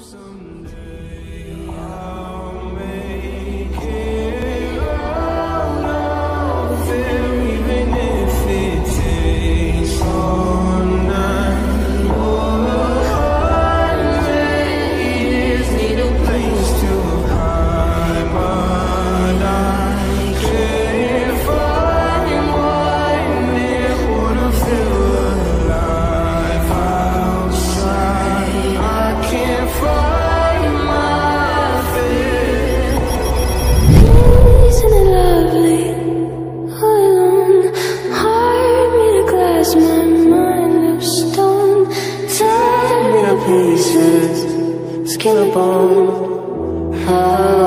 My mind of stone, tear me to pieces, skin and bone.